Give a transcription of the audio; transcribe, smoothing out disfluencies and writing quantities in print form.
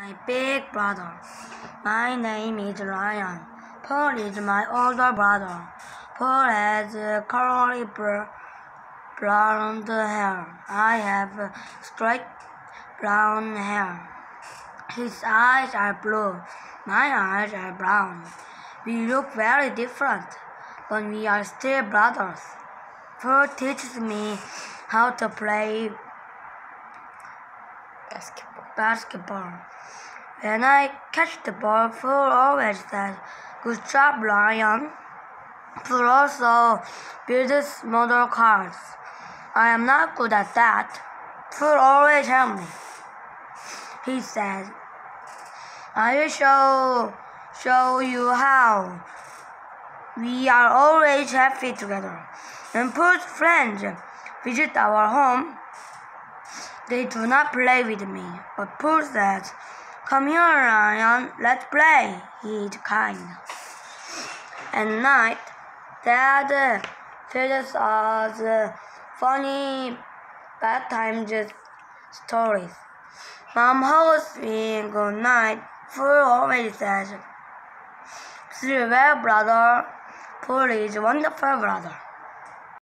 my big brother. My name is Ryan. Paul is my older brother. Paul has curly blonde hair. I have straight brown hair. His eyes are blue. My eyes are brown. We look very different, but we are still brothers. Paul teaches me how to play basketball. When I catch the ball, Paul always says, "Good job, Ryan." Paul also builds model cars. I am not good at that. Paul always helps me. He says, "I will show you how." We are always happy together. When Paul's friends visit our home, they do not play with me, but Paul says, "Come here, Ryan, let's play." He is kind. At night, Dad tells us funny bedtime stories. Mom hugs me good night. Paul always says, "Sleep well, brother." Paul is a wonderful brother.